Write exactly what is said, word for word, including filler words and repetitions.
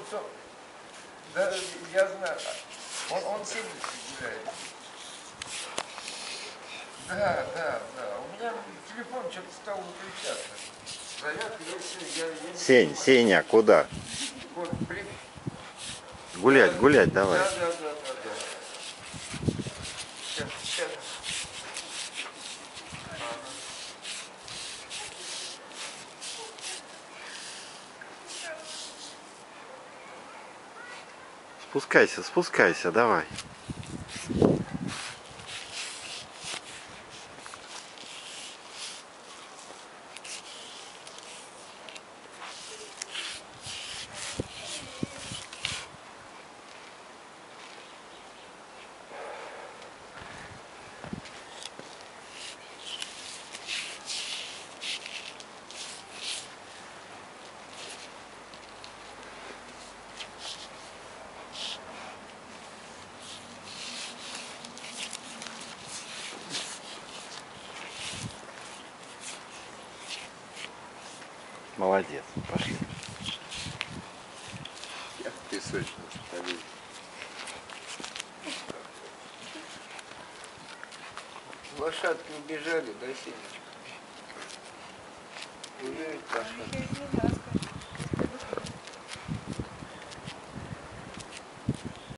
что, да, я знаю, он, он семь гуляет. Да, да, да. У меня телефон что-то стал выключаться. Зарядка, я все, я, я не Сень, понимаю. Сеня, куда? Вот, при... Гулять, да, гулять давай. Да, да, да, да, да. Сейчас, сейчас. Ага. Спускайся, спускайся, давай. Молодец, пошли. Я в песочном столе. Лошадки убежали, да, Сенечка? Убежать лошадки.